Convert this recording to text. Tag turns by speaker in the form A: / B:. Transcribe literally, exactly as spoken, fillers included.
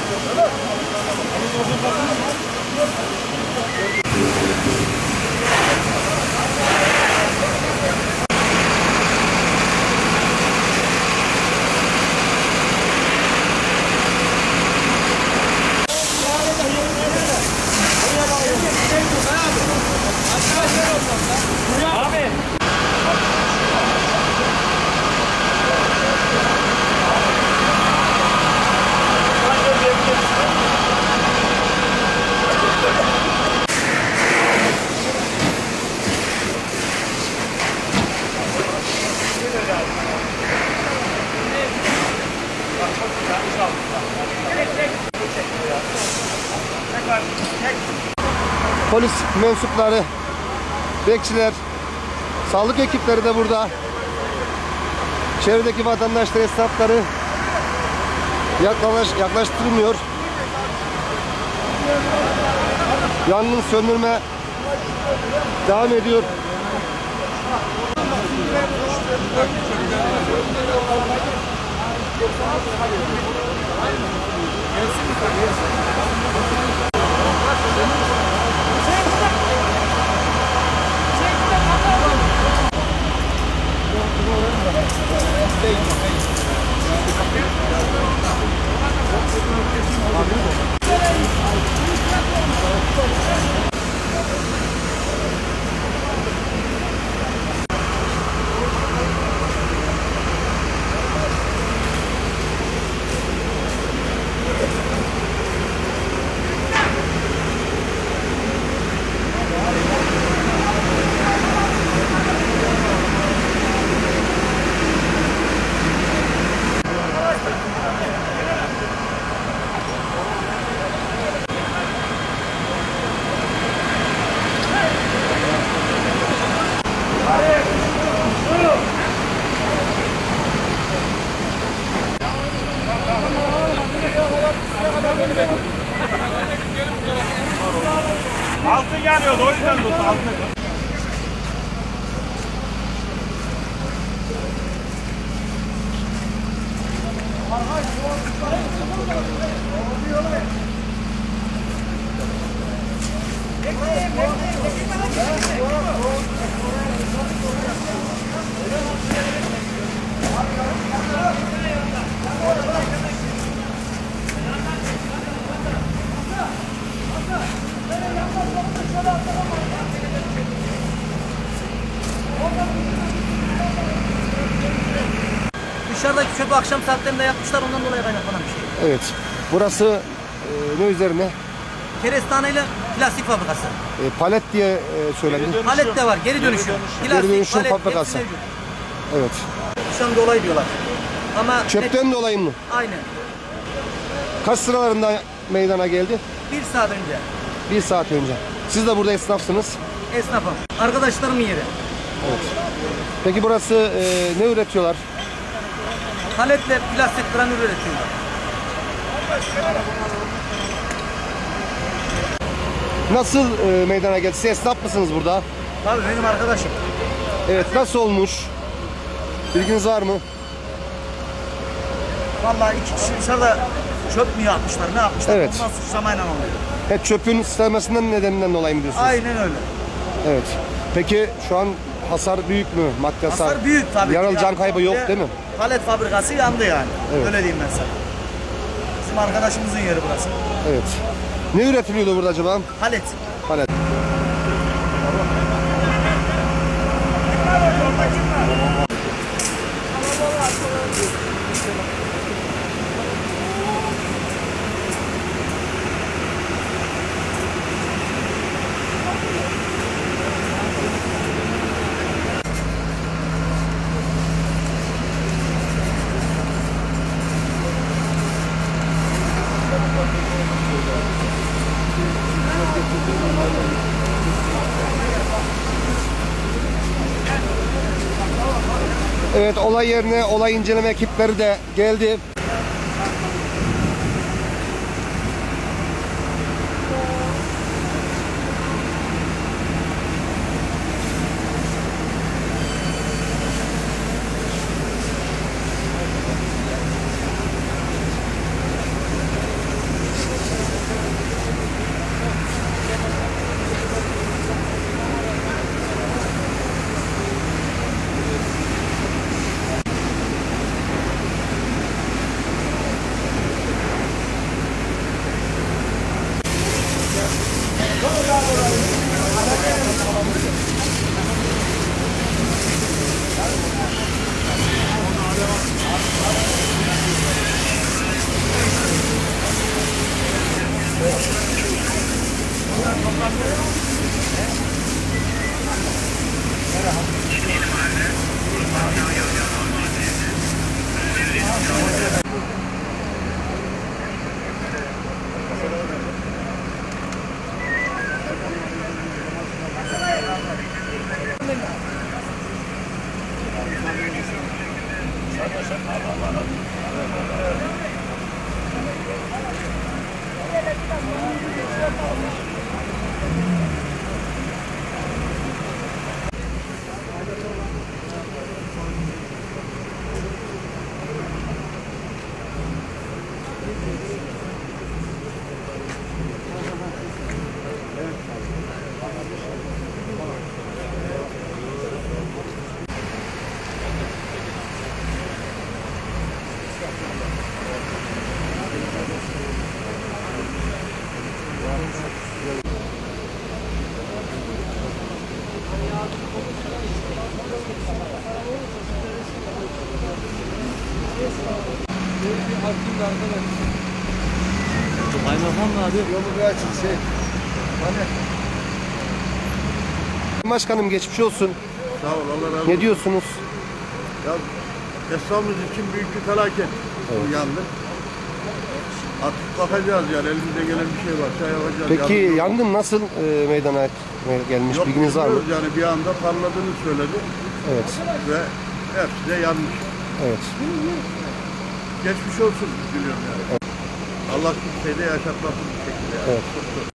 A: Polis mensupları, bekçiler, sağlık ekipleri de burada. Çevredeki vatandaşlar, esnafları yaklaş, yaklaştırılmıyor. Yangın söndürme devam ediyor.
B: Altın yanıyordu, o yüzden tut altın.
C: Dışarıdaki çöpü akşam saatlerinde yapmışlar, ondan dolayı kaynaklanan bir şey.
A: Evet. Burası e, ne üzerine?
C: Kerestane ile plastik fabrikası.
A: E, palet diye e, söylendi.
C: Palet de var, geri dönüşüm.
A: Geri
C: Plastik,
A: dönüşüm
C: palet,
A: fabrikası.
C: hepsi mevcut.
A: Evet.
C: Dışarıda olay diyorlar. Ama
A: Çöpten dolayı mı?
C: aynen.
A: Kaç sıralarında meydana geldi?
C: Bir saat önce.
A: Bir saat önce. Siz de burada esnafsınız.
C: Esnafım. Arkadaşlarımın yeri.
A: Evet. Peki burası e, ne üretiyorlar?
C: Paletle plastik granül üretiyorlar.
A: Nasıl e, meydana geldi? Siz esnaf mısınız burada?
C: Tabii benim arkadaşım.
A: Evet. Nasıl olmuş? Bilginiz var mı?
C: Vallahi iki kişi dışarıda çöp mü yapmışlar, ne yapmışlar?
A: Evet.
C: Ondan suçlamayla oluyor.
A: Evet, çöpün sistemasinden nedeninden dolayı mı diyorsunuz?
C: Aynen öyle.
A: Evet. Peki şu an hasar büyük mü? Maddi hasar.
C: Hasar büyük tabii.
A: Yaralı
C: ki.
A: can kaybı yok değil mi?
C: Palet fabrikası yandı yani.
A: Evet.
C: Öyle diyeyim ben sana. Bizim arkadaşımızın yeri burası.
A: Evet. Ne üretiliyordu burada acaba?
C: Palet.
A: Palet. Evet, olay yerine olay inceleme ekipleri de geldi.
C: Kaymakam mı abi?
A: Yolu bir açın şey. Hani. Başkanım geçmiş olsun.
D: Sağ ol, Allah razı olsun.
A: Ne diyorsunuz?
D: Ya, esnafımız için büyük bir felaket bu yangın. Artık bakacağız yani, elimizde gelen bir şey varsa yapacağız.
A: Peki
D: Yardımcı-
A: yangın nasıl e, meydana gelmiş?
D: Yok,
A: Bilginiz var mı?
D: bilmiyoruz yani, bir anda parladığını söyledi
A: Evet.
D: ve hepsi de yanmış.
A: Evet.
D: Geçmiş olsun diliyorum yani. Allah kimseyi de yaşatmasın bir şekilde. Yani.
A: Evet.
D: Çok zor.